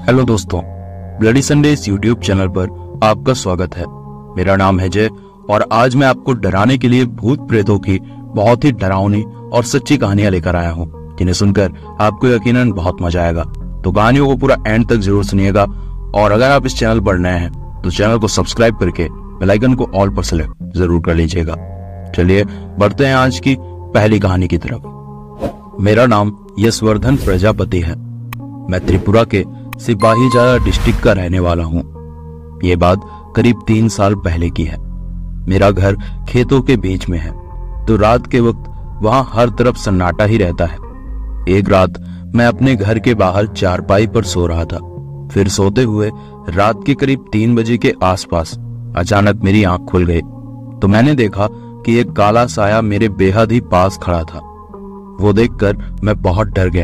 Hello दोस्तों, bloody Sunday इस YouTube channel पर आपका स्वागत है। मेरा नाम है जय और आज मैं आपको डराने के लिए भूत प्रेतों की बहुत ही डरावनी और सच्ची कहानियां लेकर आया हूं, जिन्हें सुनकर आपको यकीनन बहुत मजा आएगा। तो कहानियों को पूरा एंड तक जरूर सुनिएगा और अगर आप इस चैनल पर नए हैं तो चैनल को सब्सक्राइब करके बेल आइकन को ऑल पर सेलेक्ट जरूर कर लीजिएगा। चलिए बढ़ते हैं आज की पहली कहानी की तरफ। मेरा नाम यशवर्धन प्रजापति है। मैं त्रिपुरा के सिपाहीजला डिस्ट्रिक्ट का रहने वाला हूँ। ये बात करीब 3 साल पहले की है। मेरा घर खेतों के बीच में है, तो रात के वक्त वहां हर तरफ सन्नाटा ही रहता है। एक रात मैं अपने घर के बाहर चारपाई पर सो रहा था। फिर सोते हुए रात के करीब 3 बजे के आसपास अचानक मेरी आंख खुल गई, तो मैंने देखा कि एक काला साया मेरे बेहद ही पास खड़ा था। वो देखकर मैं बहुत डर गया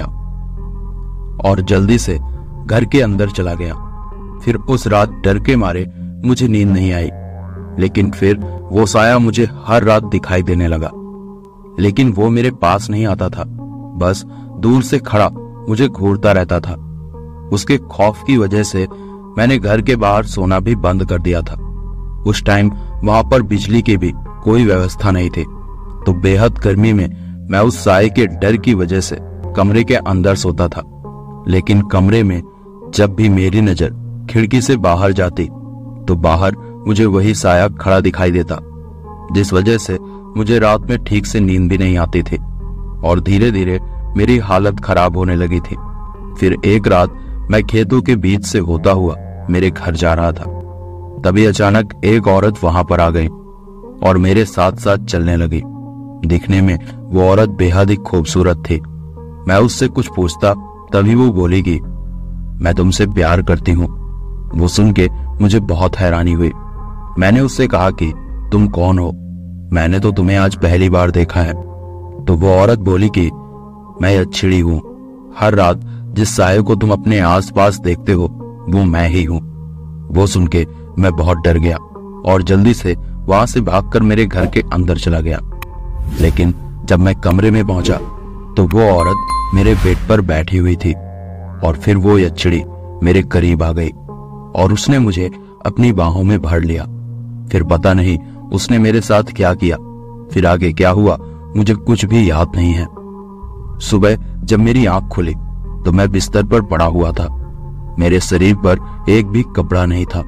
और जल्दी से घर के अंदर चला गया। फिर उस रात डर के मारे मुझे नींद नहीं आई, लेकिन फिर वो साया मुझे हर रात दिखाई देने लगा। लेकिन वो मेरे पास नहीं आता था, बस दूर से खड़ा मुझे घूरता रहता था। उसके खौफ की वजह से मैंने घर के बाहर सोना भी बंद कर दिया था। उस टाइम वहां पर बिजली की भी कोई व्यवस्था नहीं थी, तो बेहद गर्मी में मैं उस साये के डर की वजह से कमरे के अंदर सोता था। लेकिन कमरे में जब भी मेरी नजर खिड़की से बाहर जाती तो बाहर मुझे वही साया खड़ा दिखाई देता, जिस वजह से मुझे रात में ठीक से नींद भी नहीं आती थी और धीरे धीरे मेरी हालत खराब होने लगी थी। फिर एक रात मैं खेतों के बीच से होता हुआ मेरे घर जा रहा था। तभी अचानक एक औरत वहां पर आ गई और मेरे साथ साथ चलने लगी। दिखने में वो औरत बेहद ही खूबसूरत थी। मैं उससे कुछ पूछता तभी वो बोलेगी, मैं तुमसे प्यार करती हूँ। वो सुन के मुझे बहुत हैरानी हुई। मैंने उससे कहा कि तुम कौन हो? मैंने तो तुम्हें आज पहली बार देखा है। तो वो औरत बोली कि मैं यक्षिणी हूँ। हर रात जिस साये को तुम अपने आसपास देखते हो वो मैं ही हूँ। वो सुन के मैं बहुत डर गया और जल्दी से वहां से भागकर मेरे घर के अंदर चला गया। लेकिन जब मैं कमरे में पहुंचा तो वो औरत मेरे बेड पर बैठी हुई थी और फिर वो यक्षिणी मेरे करीब आ गई और उसने मुझे अपनी बाहों में भर लिया। फिर पता नहीं उसने मेरे साथ क्या किया। फिर आगे क्या हुआ मुझे कुछ भी याद नहीं है। सुबह जब मेरी आंख खुली तो मैं बिस्तर पर पड़ा हुआ था। मेरे शरीर पर एक भी कपड़ा नहीं था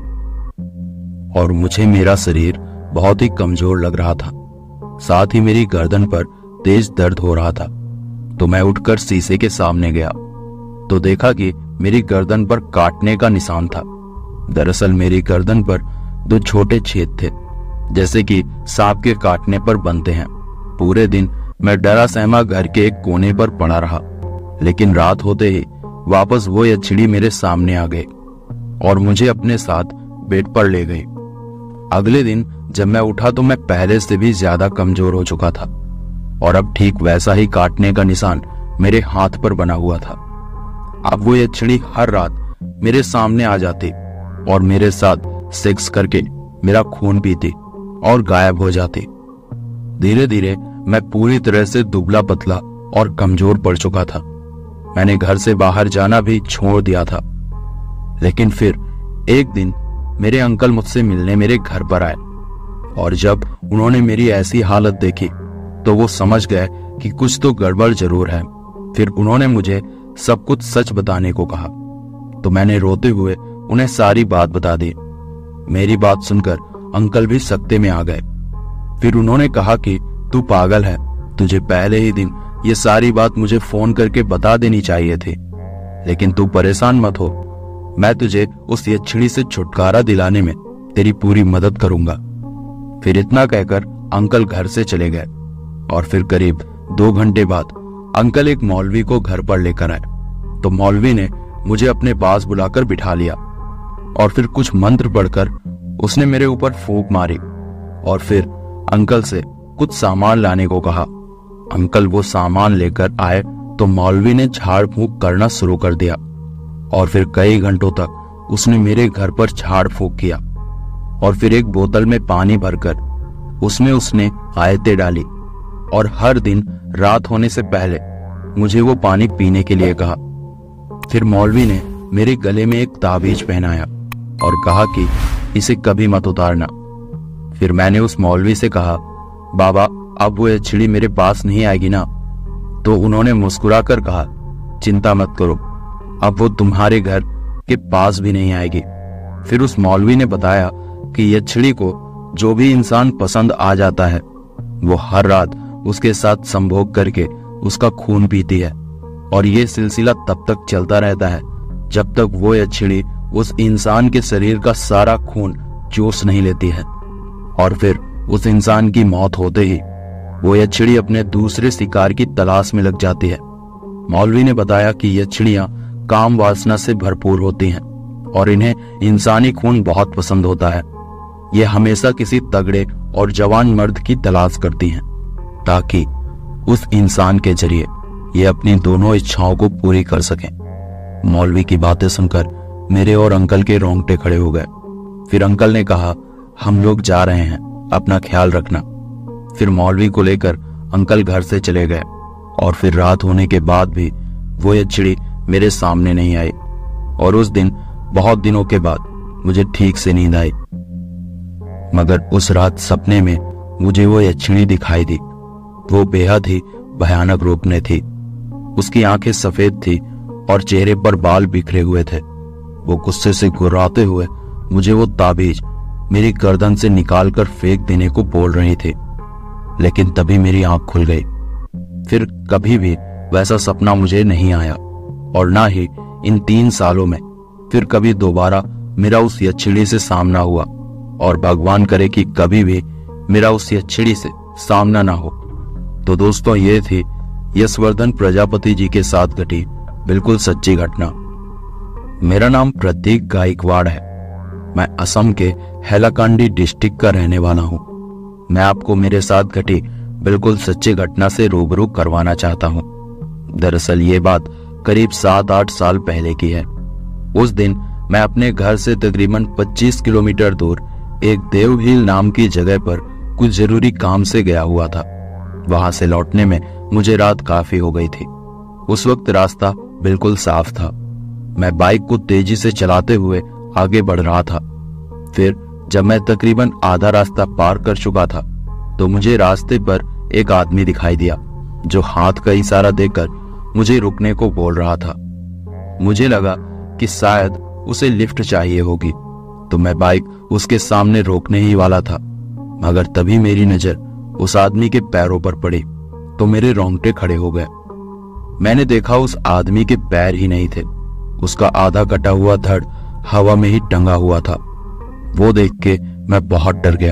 और मुझे मेरा शरीर बहुत ही कमजोर लग रहा था। साथ ही मेरी गर्दन पर तेज दर्द हो रहा था। तो मैं उठकर शीशे के सामने गया तो देखा कि मेरी गर्दन पर काटने का निशान था। दरअसल मेरी गर्दन पर 2 छोटे छेद थे, जैसे कि सांप के काटने पर बनते हैं। पूरे दिन मैं डरा सहमा घर के एक कोने पर पड़ा रहा, लेकिन रात होते ही वापस वो यक्षिणी मेरे सामने आ गए और मुझे अपने साथ बेड पर ले गई। अगले दिन जब मैं उठा तो मैं पहले से भी ज्यादा कमजोर हो चुका था और अब ठीक वैसा ही काटने का निशान मेरे हाथ पर बना हुआ था। अब वो यक्षिणी हर रात मेरे सामने आ जाती और मेरे साथ सेक्स करके मेरा खून पीती और गायब हो जाती। धीरे धीरे मैं पूरी तरह से दुबला पतला और कमजोर पड़ चुका था। मैंने घर से बाहर जाना भी छोड़ दिया था। लेकिन फिर एक दिन मेरे अंकल मुझसे मिलने मेरे घर पर आए और जब उन्होंने मेरी ऐसी हालत देखी तो वो समझ गए कि कुछ तो गड़बड़ जरूर है। फिर उन्होंने मुझे सब कुछ सच बताने को कहा, तो मैंने रोते हुए उन्हें सारी बात बता दी। मेरी बात सुनकर अंकल भी सकते में आ गए। फिर उन्होंने कहा कि तू पागल है, तुझे पहले ही दिन ये सारी बात मुझे फोन करके बता देनी चाहिए थी। लेकिन तू परेशान मत हो, मैं तुझे उस यक्षिणी से छुटकारा दिलाने में तेरी पूरी मदद करूंगा। फिर इतना कहकर अंकल घर से चले गए और फिर करीब 2 घंटे बाद अंकल एक मौलवी को घर पर लेकर आए। तो मौलवी ने मुझे अपने पास बुलाकर बिठा लिया और फिर कुछ मंत्र पढ़कर उसने मेरे ऊपर फूंक मारी और फिर अंकल से कुछ सामान लाने को कहा। अंकल वो सामान लेकर आए तो मौलवी ने झाड़ फूंक करना शुरू कर दिया और फिर कई घंटों तक उसने मेरे घर पर झाड़ फूंक किया और फिर एक बोतल में पानी भरकर उसमें उसने आयतें डाली और हर दिन रात होने से पहले मुझे वो पानी पीने के लिए कहा। फिर मौलवी ने मेरे गले में एक ताबीज पहनाया और कहा कि इसे कभी मत उतारना। फिर मैंने उस मौलवी से कहा, बाबा अब वो चिड़ी मेरे पास नहीं आएगी ना? तो उन्होंने मुस्कुराकर कहा, चिंता मत करो, अब वो तुम्हारे घर के पास भी नहीं आएगी। फिर उस मौलवी ने बताया कि यह चिड़ी को जो भी इंसान पसंद आ जाता है वो हर रात उसके साथ संभोग करके उसका खून पीती है, और ये सिलसिला तब तक चलता रहता है जब तक वो यह चिड़ी उस इंसान के शरीर का सारा खून चूस नहीं लेती है। और फिर उस इंसान की मौत होते ही वो यह चिड़ी अपने दूसरे शिकार की तलाश में लग जाती है। मौलवी ने बताया कि यह चिड़ियां काम वासना से भरपूर होती हैं और इन्हें इंसानी खून बहुत पसंद होता है। ये हमेशा किसी तगड़े और जवान मर्द की तलाश करती हैं ताकि उस इंसान के जरिए ये अपनी दोनों इच्छाओं को पूरी कर सकें। मौलवी की बातें सुनकर मेरे और अंकल के रोंगटे खड़े हो गए। फिर अंकल ने कहा, हम लोग जा रहे हैं, अपना ख्याल रखना। फिर मौलवी को लेकर अंकल घर से चले गए और फिर रात होने के बाद भी वो ये चिड़ी मेरे सामने नहीं आई, और उस दिन बहुत दिनों के बाद मुझे ठीक से नींद आई। मगर उस रात सपने में मुझे वो यक्षिणी दिखाई दी। वो बेहद ही भयानक रूप में थी। उसकी आंखें सफेद थी और चेहरे पर बाल बिखरे हुए थे। वो गुस्से से गुर्राते हुए मुझे वो ताबीज मेरी गर्दन से निकालकर फेंक देने को बोल रही थी। लेकिन तभी मेरी आंख खुल गई। फिर कभी भी वैसा सपना मुझे नहीं आया, और ना ही इन 3 सालों में फिर कभी दोबारा मेरा उस यक्षिणी से सामना हुआ, और भगवान करे कि कभी भी मेरा उस यक्षिणी से सामना ना हो। तो दोस्तों, ये थी यशवर्धन प्रजापति जी के साथ घटी बिल्कुल सच्ची घटना। मेरा नाम प्रतीक गायकवाड़ है। मैं असम के हैलाकांडी डिस्ट्रिक्ट का रहने वाला हूँ। मैं आपको मेरे साथ घटी बिल्कुल सच्ची घटना से रूबरू करवाना चाहता हूँ। दरअसल ये बात करीब 7-8 साल पहले की है। उस दिन मैं अपने घर से तकरीबन 25 किलोमीटर दूर एक देवहील नाम की जगह पर कुछ जरूरी काम से गया हुआ था। वहां से लौटने में मुझे रात काफी हो गई थी। उस वक्त रास्ता बिल्कुल साफ था। मैं बाइक को तेजी से चलाते हुए आगे बढ़ रहा था। फिर जब मैं तकरीबन आधा रास्ता पार कर चुका था तो मुझे रास्ते पर एक आदमी दिखाई दिया जो हाथ का इशारा देकर मुझे रुकने को बोल रहा था। मुझे लगा कि शायद उसे लिफ्ट चाहिए होगी, तो मैं बाइक उसके सामने रोकने ही वाला था। मगर तभी मेरी नजर उस आदमी के पैरों पर पड़ी तो मेरे रोंगटे खड़े हो गए। मैंने देखा उस आदमी के पैर ही नहीं थे। उसका आधा कटा हुआ धड़ हवा में ही टंगा हुआ था। वो देख के मैं बहुत डर गया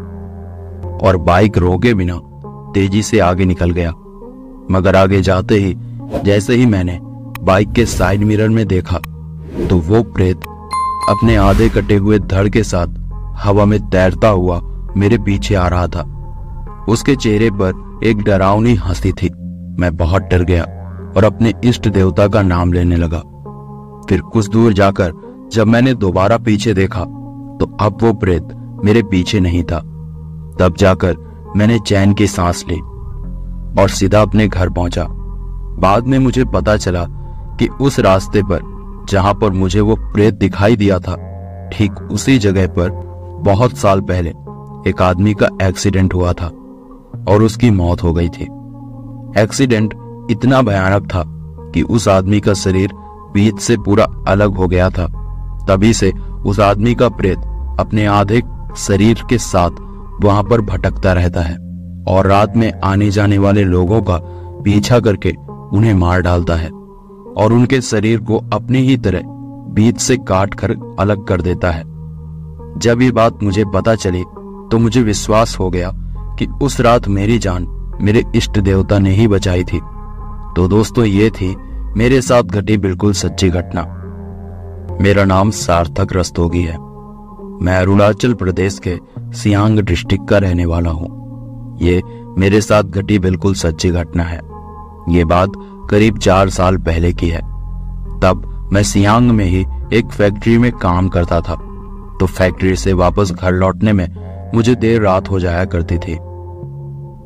और बाइक रोके बिना तेजी से आगे निकल गया। मगर आगे जाते ही जैसे ही मैंने बाइक के साइड मिरर में देखा तो वो प्रेत अपने आधे कटे हुए धड़ के साथ हवा में तैरता हुआ मेरे पीछे आ रहा था। उसके चेहरे पर एक डरावनी हंसी थी। मैं बहुत डर गया और अपने इष्ट देवता का नाम लेने लगा। फिर कुछ दूर जाकर जब मैंने दोबारा पीछे देखा तो अब वो प्रेत मेरे पीछे नहीं था। तब जाकर मैंने चैन की सांस ली और सीधा अपने घर पहुंचा। बाद में मुझे पता चला कि उस रास्ते पर जहां पर मुझे वो प्रेत दिखाई दिया था, ठीक उसी जगह पर बहुत साल पहले एक आदमी का एक्सीडेंट हुआ था और उसकी मौत हो गई थी। एक्सीडेंट इतना भयानक था कि उस आदमी का शरीर बीच से पूरा अलग हो गया था। तभी से उस आदमी का प्रेत अपने आधे शरीर के साथ वहां पर भटकता रहता है और रात में आने जाने वाले लोगों का पीछा करके उन्हें मार डालता है और उनके शरीर को अपनी ही तरह बीच से काट कर अलग कर देता है। जब ये बात मुझे पता चली तो मुझे विश्वास हो गया कि उस रात मेरी जान मेरे इष्ट देवता ने ही बचाई थी। तो दोस्तों, ये थी मेरे साथ घटी बिल्कुल सच्ची घटना। मेरा नाम सार्थक रस्तोगी है। मैं अरुणाचल प्रदेश के सियांग डिस्ट्रिक्ट का रहने वाला हूँ। ये मेरे साथ घटी बिल्कुल सच्ची घटना है। ये बात करीब 4 साल पहले की है। तब मैं सियांग में ही एक फैक्ट्री में काम करता था, तो फैक्ट्री से वापस घर लौटने में मुझे देर रात हो जाया करती थी।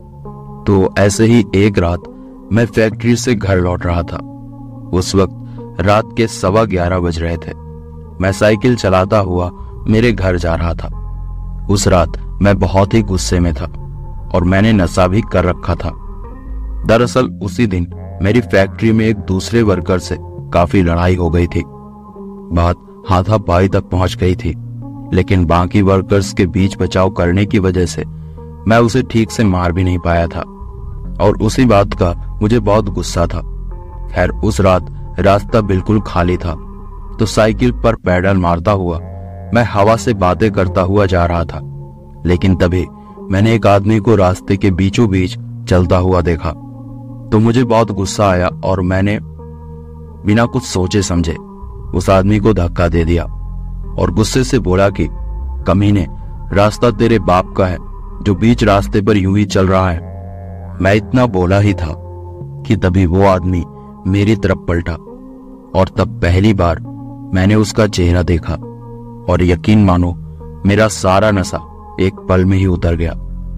तो ऐसे ही एक रात मैं फैक्ट्री से घर लौट रहा था। उस वक्त रात के 11:15 बज रहे थे। मैं साइकिल चलाता हुआ मेरे घर जा रहा था। उस रात मैं बहुत ही गुस्से में था और मैंने नशा भी कर रखा था। दरअसल उसी दिन मेरी फैक्ट्री में एक दूसरे वर्कर से काफी लड़ाई हो गई थी। बात हाथापाई तक पहुंच गई थी, लेकिन बाकी वर्कर्स के बीच बचाव करने की वजह से मैं उसे ठीक से मार भी नहीं पाया था और उसी बात का मुझे बहुत गुस्सा था। खैर, उस रात रास्ता बिल्कुल खाली था, तो साइकिल पर पैडल मारता हुआ मैं हवा से बातें करता हुआ जा रहा था। लेकिन तभी मैंने एक आदमी को रास्ते के बीचों बीच चलता हुआ देखा, तो मुझे बहुत गुस्सा आया और मैंने बिना कुछ सोचे समझे उस आदमी को धक्का दे दिया और गुस्से से बोला कि कमीने, रास्ता तेरे बाप का है जो बीच रास्ते पर यूं ही चल रहा है। मैं इतना बोला ही था कि तभी वो आदमी मेरी तरफ पलटा और तब पहली बार मैंने उसका चेहरा देखा और यकीन मानो मेरा सारा नशा एक पल में ही उतर गया।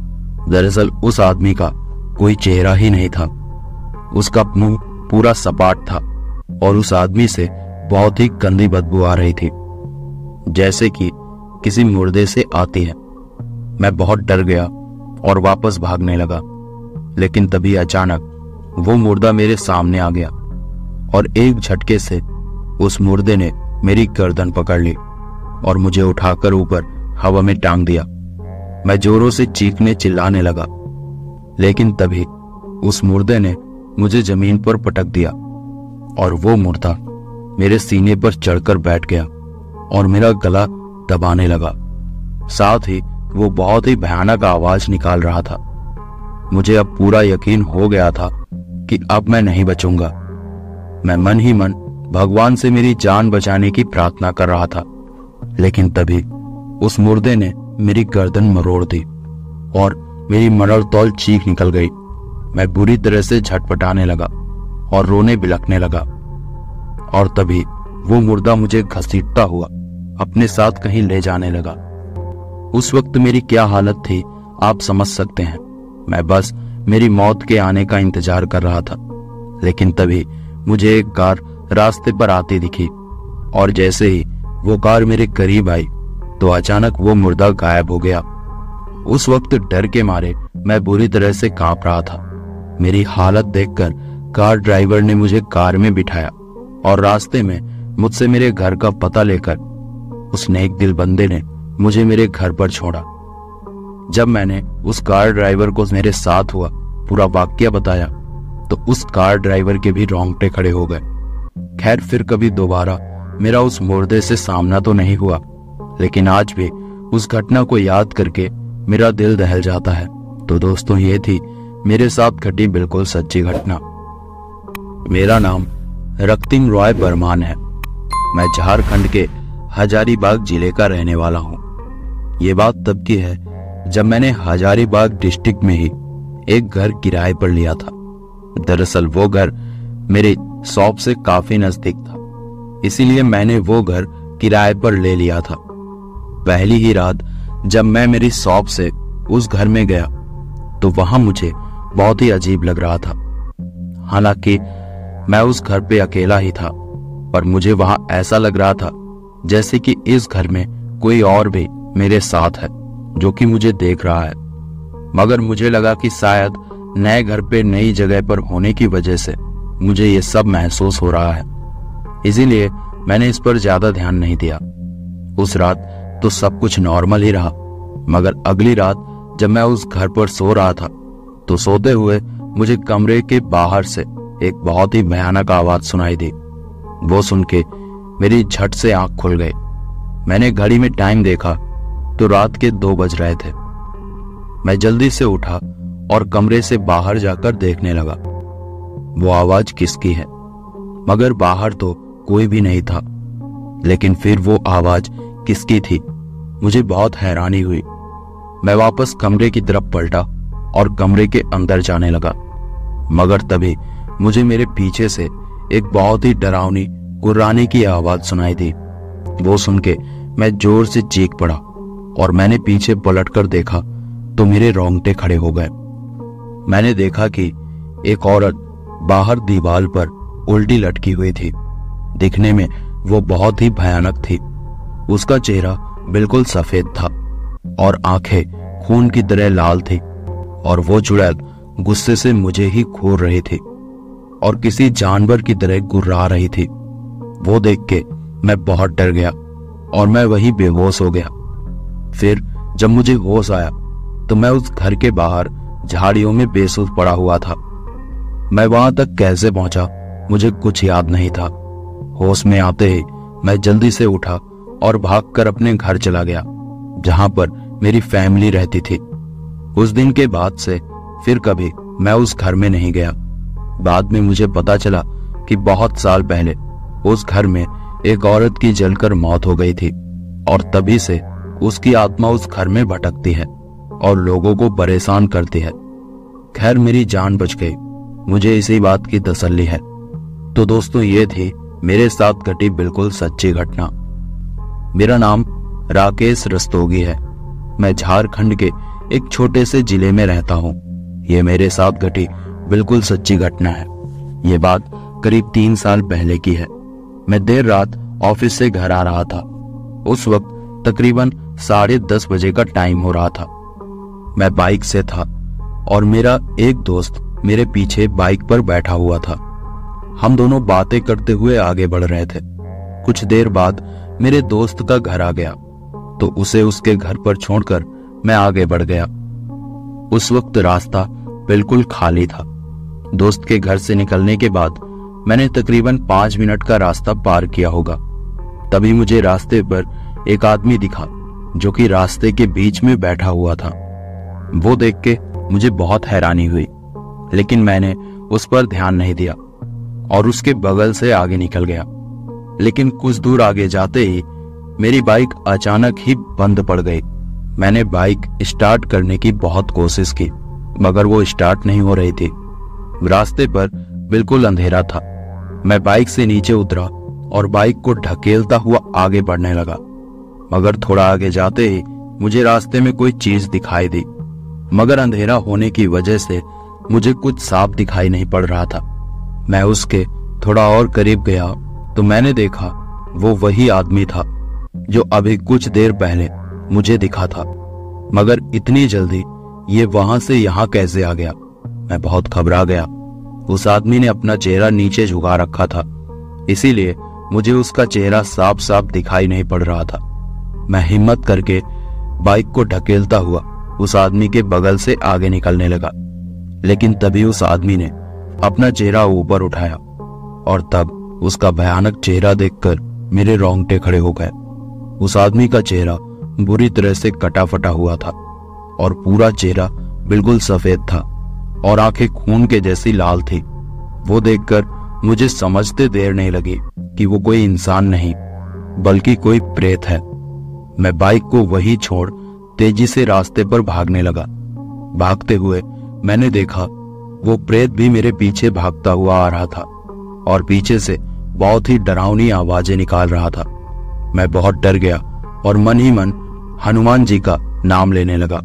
दरअसल उस आदमी का कोई चेहरा ही नहीं था, उसका मुंह पूरा सपाट था और उस आदमी से बहुत ही गंदी बदबू आ रही थी, जैसे कि किसी मुर्दे से आती है। मैं बहुत डर गया और वापस भागने लगा, लेकिन तभी अचानक वो मुर्दा मेरे सामने आ गया और एक झटके से उस मुर्दे ने मेरी गर्दन पकड़ ली और मुझे उठाकर ऊपर हवा में टांग दिया। मैं जोरों से चीखने चिल्लाने लगा, लेकिन तभी उस मुर्दे ने मुझे जमीन पर पटक दिया और वो मुर्दा मेरे सीने पर चढ़कर बैठ गया और मेरा गला दबाने लगा। साथ ही वो बहुत ही भयानक आवाज निकाल रहा था। मुझे अब पूरा यकीन हो गया था कि अब मैं नहीं बचूंगा। मैं मन ही मन भगवान से मेरी जान बचाने की प्रार्थना कर रहा था, लेकिन तभी उस मुर्दे ने मेरी गर्दन मरोड़ दी और मेरी मरड़तौल चीख निकल गई। मैं बुरी तरह से झटपटाने लगा और रोने बिलखने लगा और तभी वो मुर्दा मुझे घसीटता हुआ अपने साथ कहीं ले जाने लगा। उस वक्त मेरी क्या हालत थी आप समझ सकते हैं। मैं बस मेरी मौत के आने का इंतजार कर रहा था, लेकिन तभी मुझे एक कार रास्ते पर आती दिखी और जैसे ही वो कार मेरे करीब आई तो अचानक वो मुर्दा गायब हो गया। उस वक्त डर के मारे मैं बुरी तरह से कांप रहा था। मेरी हालत देखकर कार ड्राइवर ने मुझे कार में बिठाया और रास्ते में मुझसे मेरे घर का पता लेकर उस नेक दिल बंदे ने मुझे मेरे घर पर छोड़ा। जब मैंने उस कार ड्राइवर को मेरे साथ हुआ पूरा वाकया बताया तो उस कार ड्राइवर के भी रोंगटे खड़े हो गए। खैर, फिर कभी दोबारा मेरा उस मुर्दे से सामना तो नहीं हुआ, लेकिन आज भी उस घटना को याद करके मेरा दिल दहल जाता है। तो दोस्तों, ये थी मेरे साथ घटी बिल्कुल सच्ची घटना। मेरा नाम रक्तिम रॉय बर्मान है। मैं झारखंड के हजारीबाग जिले का रहने वाला हूँ। ये बात तब की है जब मैंने हजारीबाग डिस्ट्रिक्ट में ही एक घर किराए पर लिया था। दरअसल वो घर मेरे शॉप से काफी नजदीक था, इसीलिए मैंने वो घर किराए पर ले लिया था। पहली ही रात जब मैं मेरी शॉप से उस घर में गया तो वहां मुझे बहुत ही अजीब लग रहा था। हालांकि मैं उस घर पे अकेला ही था, पर मुझे वहां ऐसा लग रहा था जैसे कि इस घर में कोई और भी मेरे साथ है जो कि मुझे देख रहा है। मगर मुझे लगा कि शायद नए घर पे नई जगह पर होने की वजह से मुझे ये सब महसूस हो रहा है, इसीलिए मैंने इस पर ज्यादा ध्यान नहीं दिया। उस रात तो सब कुछ नॉर्मल ही रहा, मगर अगली रात जब मैं उस घर पर सो रहा था तो सोते हुए मुझे कमरे के बाहर से एक बहुत ही भयानक आवाज सुनाई दी। वो सुन के मेरी झट से आंख खुल गई। मैंने घड़ी में टाइम देखा तो रात के 2 बज रहे थे। मैं जल्दी से उठा और कमरे से बाहर जाकर देखने लगा वो आवाज किसकी है, मगर बाहर तो कोई भी नहीं था। लेकिन फिर वो आवाज किसकी थी, मुझे बहुत हैरानी हुई। मैं वापस कमरे की तरफ पलटा और कमरे के अंदर जाने लगा, मगर तभी मुझे मेरे पीछे से एक बहुत ही डरावनी गुर्राने की आवाज सुनाई दी। वो सुन के मैं जोर से चीख पड़ा और मैंने पीछे पलटकर देखा तो मेरे रोंगटे खड़े हो गए। मैंने देखा कि एक औरत बाहर दीवार पर उल्टी लटकी हुई थी, दिखने में वो बहुत ही भयानक थी। उसका चेहरा बिल्कुल सफेद था और आंखें खून की तरह लाल थी और वो चुड़ैल गुस्से से मुझे ही घूर रही थी और किसी जानवर की तरह गुर्रा रही थी। वो देख के मैं बहुत डर गया और मैं वही बेहोश हो गया। फिर जब मुझे होश आया तो मैं उस घर के बाहर झाड़ियों में बेसुध पड़ा हुआ था। मैं वहां तक कैसे पहुंचा मुझे कुछ याद नहीं था। होश में आते ही मैं जल्दी से उठा और भागकर अपने घर चला गया जहां पर मेरी फैमिली रहती थी। उस दिन के बाद से फिर कभी मैं उस घर में नहीं गया। बाद में मुझे पता चला कि बहुत साल पहले उस घर में एक औरत की जलकर मौत हो गई थी और तभी से उसकी आत्मा उस घर में भटकती है और लोगों को परेशान करती है। खैर मेरी जान बच गई, मुझे इसी बात की तसल्ली है। तो दोस्तों ये थी मेरे साथ घटी बिल्कुल सच्ची घटना। मेरा नाम राकेश रस्तोगी है। मैं झारखंड के एक छोटे से जिले में रहता हूँ। ये मेरे साथ घटी बिल्कुल सच्ची घटना है। ये बात करीब 3 साल पहले की है। मैं देर रात ऑफिस से घर आ रहा था। उस वक्त तकरीबन 10:30 बजे का टाइम हो रहा था। मैं बाइक से था और मेरा एक दोस्त मेरे पीछे बाइक पर बैठा हुआ था। हम दोनों बातें करते हुए आगे बढ़ रहे थे। कुछ देर बाद मेरे दोस्त का घर आ गया तो उसे उसके घर पर छोड़कर मैं आगे बढ़ गया। उस वक्त रास्ता बिल्कुल खाली था। दोस्त के घर से निकलने के बाद मैंने तकरीबन 5 मिनट का रास्ता पार किया होगा। तभी मुझे रास्ते पर एक आदमी दिखा जो कि रास्ते के बीच में बैठा हुआ था। वो देख के मुझे बहुत हैरानी हुई, लेकिन मैंने उस पर ध्यान नहीं दिया और उसके बगल से आगे निकल गया। लेकिन कुछ दूर आगे जाते ही मेरी बाइक अचानक ही बंद पड़ गई। मैंने बाइक स्टार्ट करने की बहुत कोशिश की मगर वो स्टार्ट नहीं हो रही थी। रास्ते पर बिल्कुल अंधेरा था। मैं बाइक से नीचे उतरा और बाइक को ढकेलता हुआ आगे बढ़ने लगा, मगर थोड़ा आगे जाते ही मुझे रास्ते में कोई चीज दिखाई दी, मगर अंधेरा होने की वजह से मुझे कुछ साफ दिखाई नहीं पड़ रहा था। मैं उसके थोड़ा और करीब गया तो मैंने देखा वो वही आदमी था जो अभी कुछ देर पहले मुझे दिखा था, मगर इतनी जल्दी ये वहां से यहां कैसे आ गया। मैं बहुत घबरा गया। उस आदमी ने अपना चेहरा नीचे झुका रखा था, इसीलिए मुझे उसका चेहरा साफ साफ दिखाई नहीं पड़ रहा था। मैं हिम्मत करके बाइक को ढकेलता हुआ उस आदमी के बगल से आगे निकलने लगा, लेकिन तभी उस आदमी ने अपना चेहरा ऊपर उठाया और तब उसका भयानक चेहरा देखकर मेरे रोंगटे खड़े हो गए। उस आदमी का चेहरा बुरी तरह से कटा फटा हुआ था और पूरा चेहरा बिल्कुल सफेद था और आंखें खून के जैसी लाल थी। वो देखकर मुझे समझते देर नहीं लगी कि वो कोई इंसान नहीं बल्कि कोई प्रेत है। मैं बाइक को वहीं छोड़ तेजी से रास्ते पर भागने लगा। भागते हुए मैंने देखा वो प्रेत भी मेरे पीछे भागता हुआ आ रहा था और पीछे से बहुत ही डरावनी आवाजें निकाल रहा था। मैं बहुत डर गया और मन ही मन हनुमान जी का नाम लेने लगा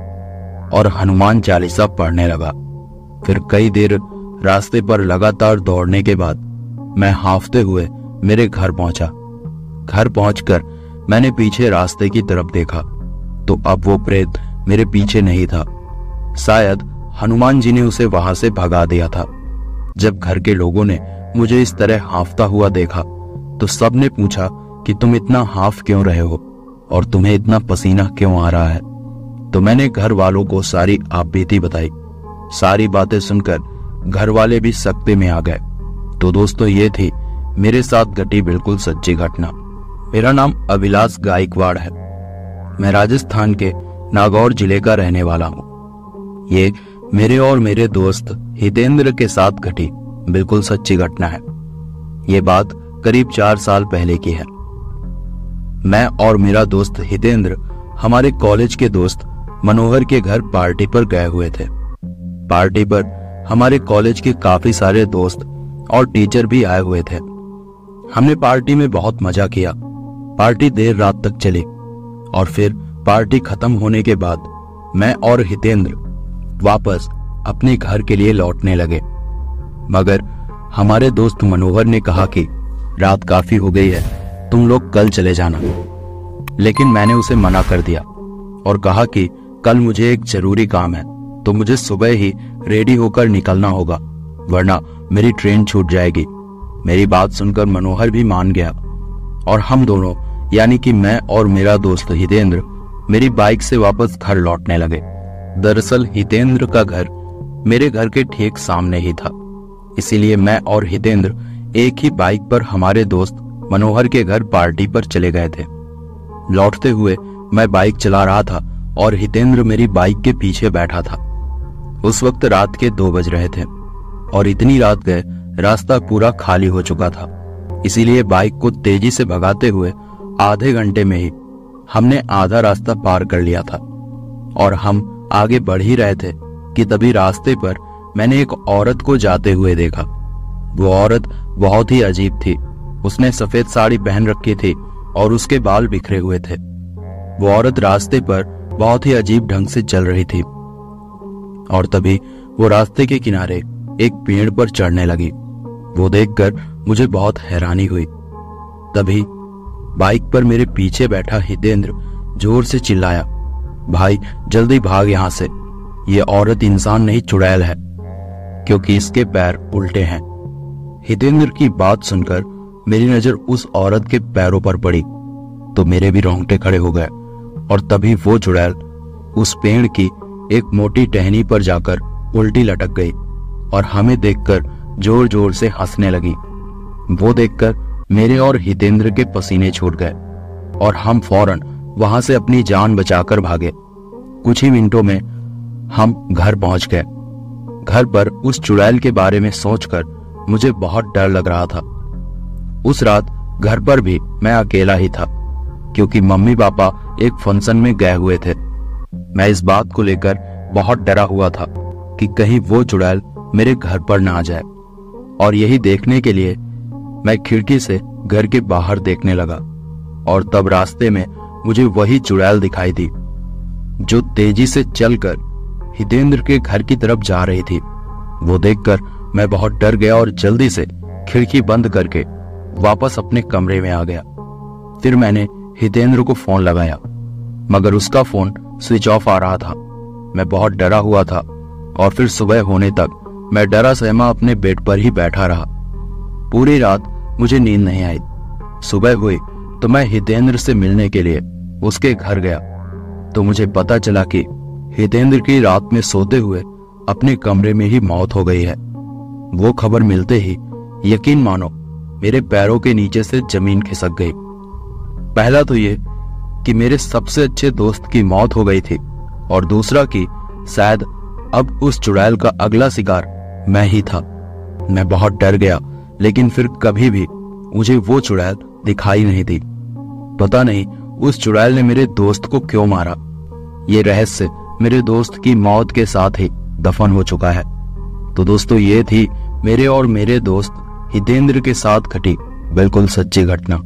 और हनुमान चालीसा पढ़ने लगा। फिर कई देर रास्ते पर लगातार दौड़ने के बाद मैं हांफते हुए मेरे घर पहुंचा। घर पहुंचकर मैंने पीछे रास्ते की तरफ देखा तो अब वो प्रेत मेरे पीछे नहीं था। शायद हनुमान जी ने उसे वहां से भगा दिया था। जब घर के लोगों ने मुझे इस तरह हांफता हुआ देखा तो सबने पूछा कि तुम इतना हांफ क्यों रहे हो और तुम्हें इतना पसीना क्यों आ रहा है। तो मैंने घर वालों को सारी आपबीती बताई। सारी बातें सुनकर घर वाले भी सकते में आ गए। तो दोस्तों ये थी मेरे साथ घटी बिल्कुल सच्ची घटना। मेरा नाम अभिलाष गायकवाड़ है। मैं राजस्थान के नागौर जिले का रहने वाला हूँ। ये मेरे और मेरे दोस्त हितेंद्र के साथ घटी बिल्कुल सच्ची घटना है। ये बात करीब 4 साल पहले की है। मैं और मेरा दोस्त हितेंद्र हमारे कॉलेज के दोस्त मनोहर के घर पार्टी पर गए हुए थे। पार्टी पर हमारे कॉलेज के काफी सारे दोस्त और टीचर भी आए हुए थे। हमने पार्टी में बहुत मजा किया। पार्टी देर रात तक चली और फिर पार्टी खत्म होने के बाद मैं और हितेंद्र वापस अपने घर के लिए लौटने लगे, मगर हमारे दोस्त मनोहर ने कहा कि रात काफी हो गई है, तुम लोग कल चले जाना। लेकिन मैंने उसे मना कर दिया और कहा कि कल मुझे एक जरूरी काम है, तो मुझे सुबह ही रेडी होकर निकलना होगा, वरना मेरी ट्रेन छूट जाएगी। मेरी बात सुनकर मनोहर भी मान गया और हम दोनों, यानी कि मैं और मेरा दोस्त हितेंद्र, मेरी बाइक से वापस घर लौटने लगे। दरअसल हितेंद्र का घर मेरे घर के ठीक सामने ही था, इसीलिए मैं और हितेंद्र एक ही बाइक पर हमारे दोस्त मनोहर के घर पार्टी पर चले गए थे। लौटते हुए मैं बाइक चला रहा था और हितेंद्र मेरी बाइक के पीछे बैठा था। उस वक्त रात के 2 बज रहे थे और इतनी रात गए रास्ता पूरा खाली हो चुका था, इसीलिए बाइक को तेजी से भगाते हुए आधे घंटे में ही हमने आधा रास्ता पार कर लिया था और हम आगे बढ़ ही रहे थे कि तभी रास्ते पर मैंने एक औरत को जाते हुए देखा। वो औरत बहुत ही अजीब थी। उसने सफेद साड़ी पहन रखी थी और उसके बाल बिखरे हुए थे। वो औरत रास्ते पर बहुत ही अजीब ढंग से चल रही थी और तभी वो रास्ते के किनारे एक पेड़ पर चढ़ने लगी। वो देखकर मुझे बहुत हैरानी हुई। तभी बाइक पर मेरे पीछे बैठा हितेंद्र जोर से चिल्लाया, भाई जल्दी भाग यहां से, ये औरत इंसान नहीं चुड़ैल है, क्योंकि इसके पैर उल्टे हैं। हितेंद्र की बात सुनकर मेरी नजर उस औरत के पैरों पर पड़ी तो मेरे भी रोंगटे खड़े हो गए और तभी वो चुड़ैल उस पेड़ की एक मोटी टहनी पर जाकर उल्टी लटक गई और हमें देखकर जोर जोर से हंसने लगी। वो देखकर मेरे और हितेंद्र के पसीने छूट गए और हम फौरन वहां से अपनी जान बचाकर भागे। कुछ ही मिनटों में हम घर पहुंच गए। घर पर उस चुड़ैल के बारे में सोचकर मुझे बहुत डर लग रहा था। उस रात घर पर भी मैं अकेला ही था, क्योंकि मम्मी पापा एक फंक्शन में गए हुए थे। मैं इस बात को लेकर बहुत डरा हुआ था कि कहीं वो चुड़ैल मेरे घर पर ना आ जाए, और यही देखने के लिए मैं खिड़की से घर के बाहर देखने लगा और तब रास्ते में मुझे वही चुड़ैल दिखाई दी जो तेजी से चलकर हितेंद्र के घर की तरफ जा रही थी। वो देखकर मैं बहुत डर गया और जल्दी से खिड़की बंद करके वापस अपने कमरे में आ गया। फिर मैंने हितेंद्र को फोन लगाया, मगर उसका फोन स्विच ऑफ आ रहा था। मैं बहुत डरा हुआ था और फिर सुबह होने तक मैं डरा सहमा अपने बेड पर ही बैठा रहा। पूरी रात मुझे नींद नहीं आई। सुबह हुई तो मैं हितेंद्र से मिलने के लिए उसके घर गया तो मुझे पता चला कि हितेंद्र की रात में सोते हुए अपने कमरे में ही मौत हो गई है। वो खबर मिलते ही यकीन मानो मेरे पैरों के नीचे से जमीन खिसक गई। पहला तो ये कि मेरे सबसे अच्छे दोस्त की मौत हो गई थी और दूसरा कि शायद अब उस चुड़ैल का अगला शिकार मैं ही था। मैं बहुत डर गया, लेकिन फिर कभी भी मुझे वो चुड़ैल दिखाई नहीं दी। पता नहीं उस चुड़ैल ने मेरे दोस्त को क्यों मारा। ये रहस्य मेरे दोस्त की मौत के साथ ही दफन हो चुका है। तो दोस्तों, ये थी मेरे और मेरे दोस्त हितेंद्र के साथ घटी बिल्कुल सच्ची घटना।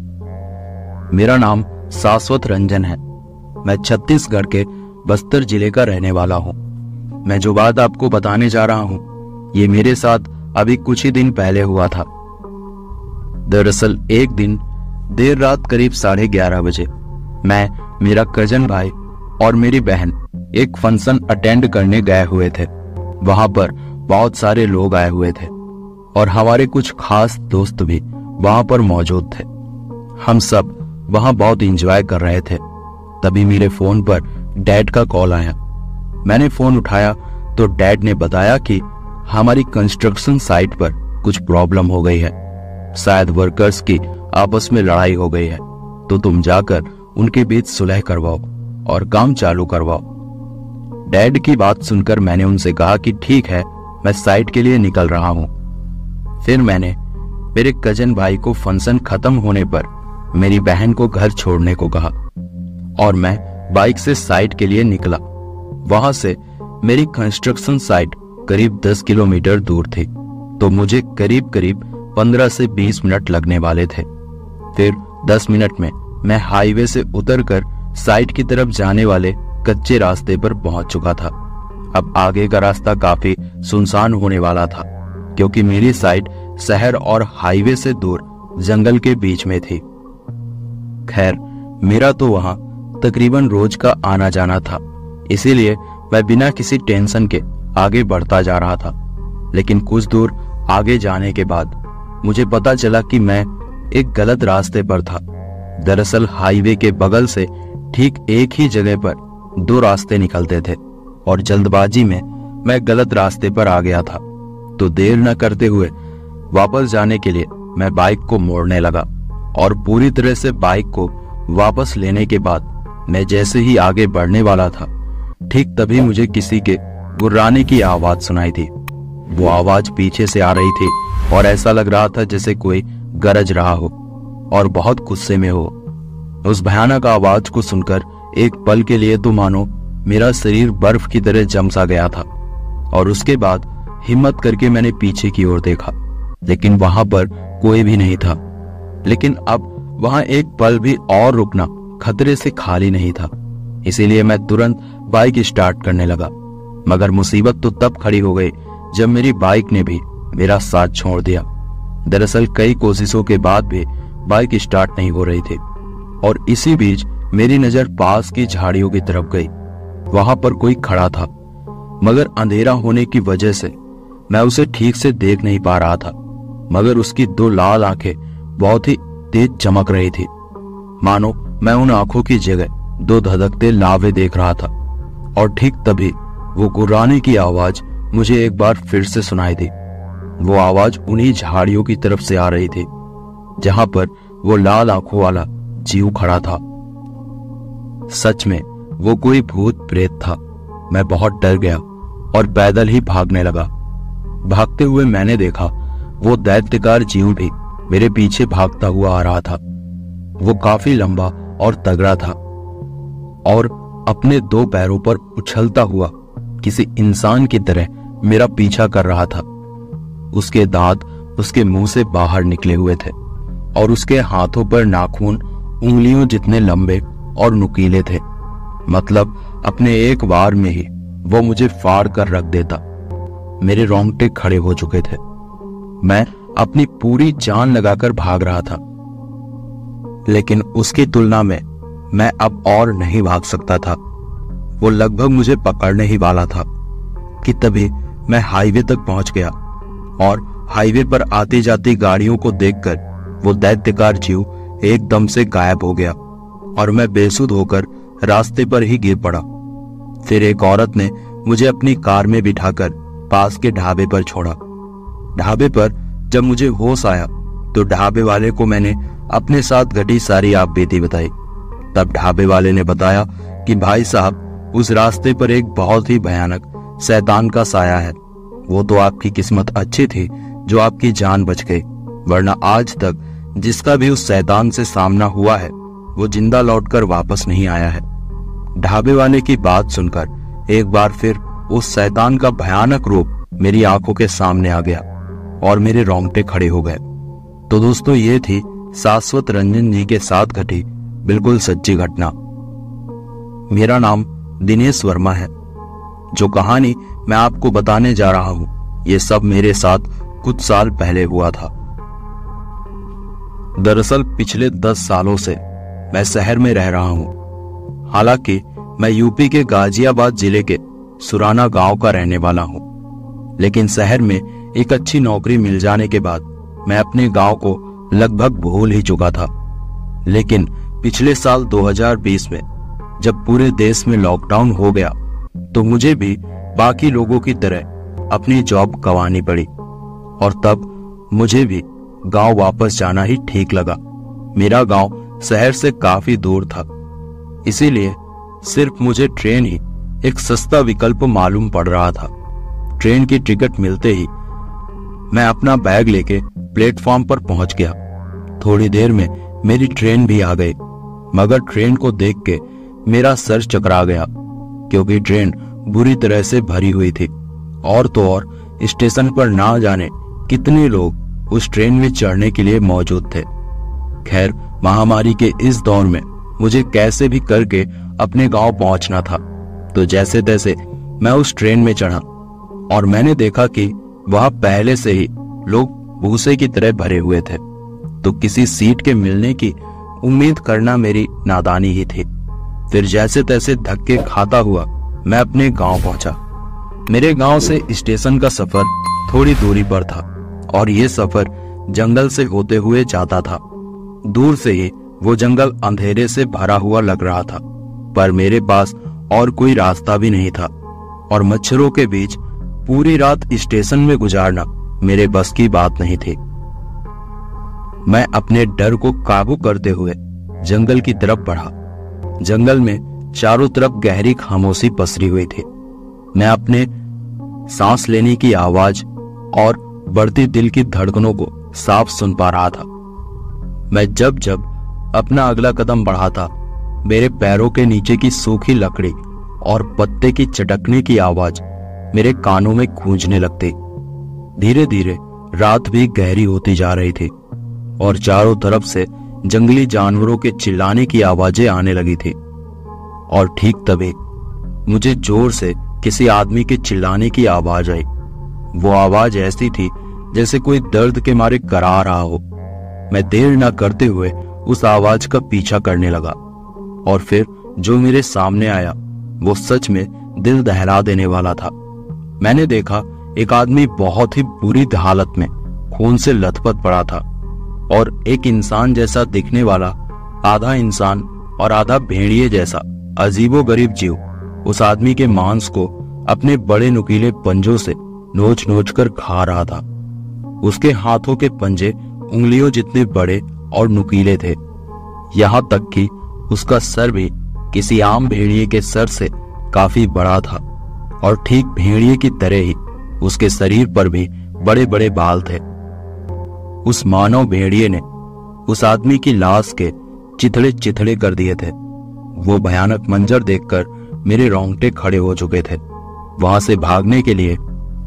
मेरा नाम शाश्वत रंजन है। मैं छत्तीसगढ़ के बस्तर जिले का रहने वाला हूँ। मैं जो बात आपको बताने जा रहा हूँ, ये मेरे साथ अभी कुछ ही दिन पहले हुआ था। दरअसल एक दिन देर रात करीब 11:30 बजे मैं, मेरा कजन भाई और मेरी बहन एक फंक्शन अटेंड करने गए हुए थे। वहां पर बहुत सारे लोग आए हुए थे और हमारे कुछ खास दोस्त भी वहां पर मौजूद थे। हम सब वहां बहुत एंजॉय कर रहे थे। तभी मेरे फोन पर डैड का कॉल आया। मैंने फोन उठाया तो डैड ने बताया कि हमारी कंस्ट्रक्शन साइट पर कुछ प्रॉब्लम हो गई है। शायद वर्कर्स की आपस में लड़ाई हो गई है, तो तुम जाकर उनके बीच सुलह करवाओ और काम चालू करवाओ। डैड की बात सुनकर मैंने उनसे कहा कि ठीक है, मैं साइट के लिए निकल रहा हूं। फिर मैंने मेरे कजन भाई को फंक्शन खत्म होने पर मेरी बहन को घर छोड़ने को कहा और मैं बाइक से साइट के लिए निकला। वहां से मेरी कंस्ट्रक्शन साइट करीब 10 किलोमीटर दूर थी, तो मुझे करीब 15 से 20 मिनट लगने वाले थे। फिर 10 मिनट में मैं हाईवे से उतरकर साइट की तरफ जाने वाले कच्चे रास्ते पर पहुंच चुका था। अब आगे का रास्ता काफी सुनसान होने वाला था, क्योंकि मेरी साइट शहर और हाईवे से दूर जंगल के बीच में थी। खैर, मेरा तो वहां तकरीबन रोज का आना जाना था, इसीलिए मैं बिना किसी टेंशन के आगे बढ़ता जा रहा था। लेकिन कुछ दूर आगे जाने के बाद मुझे पता चला कि मैं एक गलत रास्ते पर था। दरअसल हाईवे के बगल से ठीक एक ही जगह पर दो रास्ते निकलते थे और जल्दबाजी में मैं गलत रास्ते पर आ गया था। तो देर न करते हुए वापस जाने के लिए मैं बाइक को मोड़ने लगा और पूरी तरह से बाइक को वापस लेने के बाद मैं जैसे ही आगे बढ़ने वाला था, ठीक तभी मुझे किसी के गुर्राने की आवाज सुनाई थी। वो आवाज पीछे से आ रही थी और ऐसा लग रहा था जैसे कोई गरज रहा हो और बहुत गुस्से में हो। उस भयानक आवाज को सुनकर एक पल के लिए तो मानो मेरा शरीर बर्फ की तरह जम सा गया था और उसके बाद हिम्मत करके मैंने पीछे की ओर देखा, लेकिन वहां पर कोई भी नहीं था। लेकिन अब वहां एक पल भी और रुकना खतरे से खाली नहीं था, इसीलिए मैं तुरंत बाइक स्टार्ट करने लगा। मगर मुसीबत तो तब खड़ी हो गई जब मेरी बाइक ने भी मेरा साथ छोड़ दिया। दरअसल कई कोशिशों के बाद भी बाइक स्टार्ट नहीं हो रही थी और इसी बीच मेरी नजर पास की झाड़ियों की तरफ गई। वहां पर कोई खड़ा था, मगर अंधेरा होने की वजह से मैं उसे ठीक से देख नहीं पा रहा था। मगर उसकी दो लाल आंखें बहुत ही तेज चमक रही थी, मानो मैं उन आंखों की जगह दो धधकते लावे देख रहा था। और ठीक तभी वो गुर्राने की आवाज मुझे एक बार फिर से सुनाई दी। वो आवाज उन्हीं झाड़ियों की तरफ से आ रही थी जहां पर वो लाल आंखों वाला जीव खड़ा था। सच में वो कोई भूत प्रेत था। मैं बहुत डर गया और पैदल ही भागने लगा। भागते हुए मैंने देखा वो दैत्यकार जीव भी मेरे पीछे भागता हुआ आ रहा था। वो काफी लंबा और तगड़ा था और अपने दो पैरों पर उछलता हुआ किसी इंसान की तरह मेरा पीछा कर रहा था। उसके दांत उसके मुंह से बाहर निकले हुए थे और उसके हाथों पर नाखून उंगलियों जितने लंबे और नुकीले थे। मतलब अपने एक बार में ही वो मुझे फाड़ कर रख देता। मेरे रोंगटे खड़े हो चुके थे। मैं अपनी पूरी जान लगाकर भाग रहा था, लेकिन उसकी तुलना में मैं अब और नहीं भाग सकता था। वो लगभग मुझे पकड़ने ही वाला था कि तभी मैं हाईवे तक पहुंच गया और हाईवे पर आती जाती गाड़ियों को देखकर वो दैत्यकार जीव एकदम से गायब हो गया और मैं बेसुध होकर रास्ते पर ही गिर पड़ा। फिर एक औरत ने मुझे अपनी कार में बिठाकर पास के ढाबे पर छोड़ा। ढाबे पर जब मुझे होश आया तो ढाबे वाले को मैंने अपने साथ घटी सारी आपबीती बताई। तब ढाबे वाले ने बताया कि भाई साहब, उस रास्ते पर एक बहुत ही भयानक शैतान का साया है। वो तो आपकी किस्मत अच्छी थी जो आपकी जान बच गई, वरना आज तक जिसका भी उस शैतान से सामना हुआ है वो जिंदा लौटकर वापस नहीं आया है। ढाबे वाले की बात सुनकर एक बार फिर उस शैतान का भयानक रूप मेरी आंखों के सामने आ गया और मेरे रोंगटे खड़े हो गए। तो दोस्तों, ये थी शाश्वत रंजन जी के साथ घटी बिल्कुल सच्ची घटना। मेरा नाम दिनेश वर्मा है। जो कहानी मैं आपको बताने जा रहा हूं, ये सब मेरे साथ कुछ साल पहले हुआ था। दरअसल पिछले 10 सालों से मैं शहर में रह रहा हूं। हालांकि मैं यूपी के गाजियाबाद जिले के सुराना गांव का रहने वाला हूं, लेकिन शहर में एक अच्छी नौकरी मिल जाने के बाद मैं अपने गांव को लगभग भूल ही चुका था। लेकिन पिछले साल 2020 में जब पूरे देश में लॉकडाउन हो गया तो मुझे भी बाकी लोगों की तरह अपनी जॉब गंवानी पड़ी और तब मुझे भी गांव वापस जाना ही ठीक लगा। मेरा गांव शहर से काफी दूर था, इसीलिए सिर्फ मुझे ट्रेन ही एक सस्ता विकल्प मालूम पड़ रहा था। ट्रेन की टिकट मिलते ही मैं अपना बैग लेके प्लेटफॉर्म पर पहुंच गया। थोड़ी देर में मेरी ट्रेन भी आ गई, मगर ट्रेन को देख के मेरा सर चकरा गया क्योंकि ट्रेन बुरी तरह से भरी हुई थी और तो और स्टेशन पर ना जाने कितने लोग उस ट्रेन में चढ़ने के लिए मौजूद थे। खैर, महामारी के इस दौर में मुझे कैसे भी करके अपने गांव पहुंचना था, तो जैसे तैसे मैं उस ट्रेन में चढ़ा और मैंने देखा कि वहां पहले से ही लोग भूसे की तरह भरे हुए थे। तो किसी सीट के मिलने की उम्मीद करना मेरी नादानी ही थी। फिर जैसे तैसे धक्के खाता हुआ मैं अपने गांव पहुंचा। मेरे गांव से स्टेशन का सफर थोड़ी दूरी पर था और ये सफर जंगल से होते हुए जाता था। दूर से ही वो जंगल अंधेरे से भरा हुआ लग रहा था, पर मेरे पास और कोई रास्ता भी नहीं था और मच्छरों के बीच पूरी रात स्टेशन में गुजारना मेरे बस की बात नहीं थी। मैं अपने डर को काबू करते हुए जंगल की तरफ बढ़ा। जंगल में चारों तरफ गहरी खामोशी पसरी हुई थी। मैं अपने सांस लेने की आवाज और बढ़ती दिल की धड़कनों को साफ सुन पा रहा था। मैं जब जब अपना अगला कदम बढ़ाता, मेरे पैरों के नीचे की सूखी लकड़ी और पत्ते की चटकने की आवाज मेरे कानों में गूंजने लगती। धीरे धीरे रात भी गहरी होती जा रही थी और चारों तरफ से जंगली जानवरों के चिल्लाने की आवाजें आने लगी थी। और ठीक तभी मुझे जोर से किसी आदमी के चिल्लाने की आवाज आई। वो आवाज ऐसी थी जैसे कोई दर्द के मारे करा रहा हो। मैं देर न करते हुए उस आवाज का पीछा करने लगा और फिर जो मेरे सामने आया वो सच में दिल दहला देने वाला था। मैंने देखा एक आदमी बहुत ही बुरी हालत में खून से लथपथ पड़ा था और एक इंसान जैसा दिखने वाला, आधा इंसान और आधा भेड़िए जैसा अजीबोगरीब जीव उस आदमी के मांस को अपने बड़े नुकीले पंजों से नोच नोच कर खा रहा था। उसके हाथों के पंजे उंगलियों जितने बड़े और नुकीले थे। यहाँ तक कि उसका सर भी किसी आम भेड़िए के सर से काफी बड़ा था और ठीक भेड़िए की तरह ही उसके शरीर पर भी बड़े बड़े बाल थे। उस मानव भेड़िए ने उस आदमी की लाश के चिथड़े चिथड़े कर दिए थे। वो भयानक मंजर देखकर मेरे रोंगटे खड़े हो चुके थे। वहां से भागने के लिए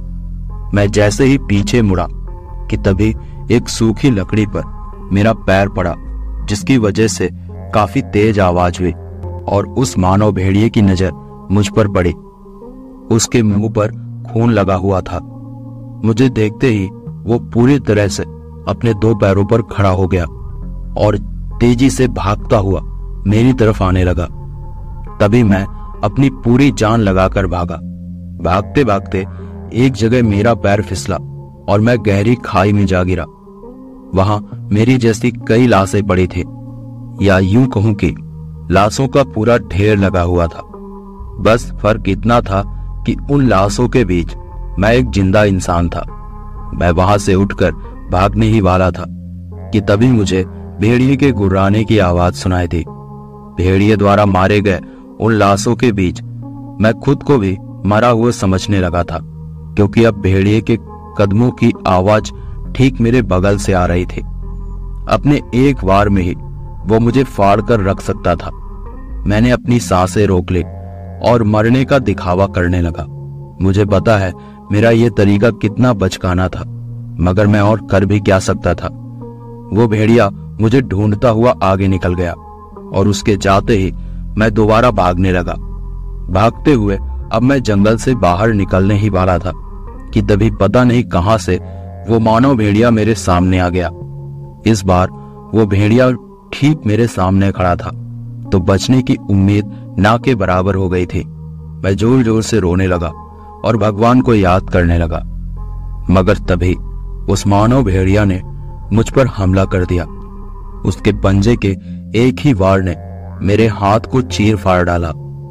मैं जैसे ही पीछे मुड़ा कि तभी एक सूखी लकड़ी पर मेरा पैर पड़ा, जिसकी वजह से काफी तेज आवाज हुई और उस मानव भेड़िए की नजर मुझ पर पड़ी। उसके मुंह पर खून लगा हुआ था। मुझे देखते ही वो पूरी तरह से अपने दो पैरों पर खड़ा हो गया और तेजी से भागता हुआ मेरी तरफ आने लगा। तभी मैं अपनी पूरी जान लगाकर भागा। भागते भागते एक जगह मेरा पैर फिसला और मैं गहरी खाई में जा गिरा। वहां मेरी जैसी कई लाशें पड़ी थी, या यूं कहूं कि लाशों का पूरा ढेर लगा हुआ था। बस फर्क इतना था कि उन लाशों के बीच मैं एक जिंदा इंसान था। मैं वहां से उठकर भागने ही वाला था कि तभी मुझे भेड़िए के गुर्राने की आवाज सुनाई दी। भेड़िए द्वारा मारे गए उन लाशों के बीच मैं खुद को भी मरा हुआ समझने लगा था, क्योंकि अब भेड़िए के कदमों की आवाज ठीक मेरे बगल से आ रही थी। अपने एक वार में ही वो मुझे फाड़ कर रख सकता था। मैंने अपनी सांसें रोक ली और मरने का दिखावा करने लगा। मुझे पता है मेरा ये तरीका कितना बचकाना था, मगर मैं और कर भी क्या सकता था। वो भेड़िया मुझे ढूंढता हुआ आगे निकल गया और उसके जाते ही मैं दोबारा भागने लगा। भागते हुए अब मैं जंगल से बाहर निकलने ही वाला था कि तभी पता नहीं कहां से वो मानव भेड़िया मेरे सामने आ गया। इस बार वो भेड़िया ठीक मेरे सामने खड़ा था तो बचने की उम्मीद ना के बराबर हो गई थी। मैं जोर जोर से रोने लगा और भगवान को याद करने लगा, मगर तभी उस मानव भेड़िया ने मुझ पर हमला कर दिया। उसके पंजे के एक ही वार ने मेरे हाथ को चीर फाड़ डाला।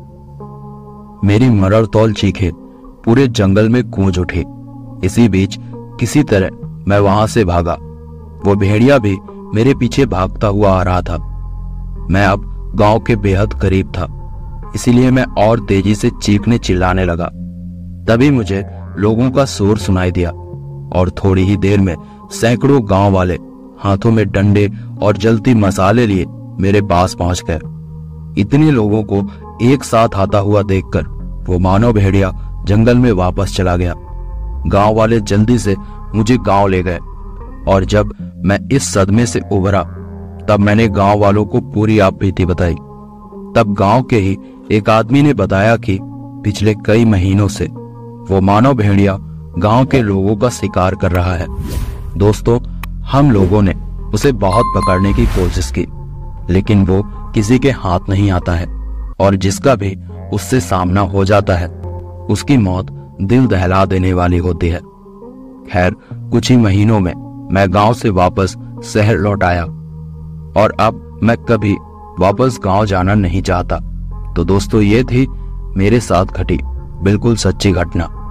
मेरी मरड़तौल चीखें पूरे जंगल में गूंज उठी। इसी बीच किसी तरह मैं वहां से भागा। वो भेड़िया भी मेरे पीछे भागता हुआ आ रहा था। मैं अब गांव के बेहद करीब था, इसीलिए मैं और तेजी से चीखने चिल्लाने लगा। तभी मुझे लोगों का शोर सुनाई दिया और थोड़ी ही देर में सैकड़ों गांव वाले हाथों में डंडे और जलती मसाले लिए मेरे पास पहुंच गए। इतने लोगों को एक साथ आता हुआ देखकर वो मानव भेड़िया जंगल में वापस चला गया। गांव वाले जल्दी से मुझे गांव ले गए और जब मैं इस सदमे से उभरा तब मैंने गांव वालों को पूरी आपबीती बताई। तब गांव के ही एक आदमी ने बताया कि पिछले कई महीनों से वो मानव भेड़िया गांव के लोगों का शिकार कर रहा है। दोस्तों, हम लोगों ने उसे बहुत पकड़ने की कोशिश की, लेकिन वो किसी के हाथ नहीं आता है और जिसका भी उससे सामना हो जाता है उसकी मौत दिल दहला देने वाली होती है। खैर, कुछ ही महीनों में मैं गांव से वापस शहर लौट आया और अब मैं कभी वापस गांव जाना नहीं चाहता। तो दोस्तों, ये थी मेरे साथ घटी बिल्कुल सच्ची घटना।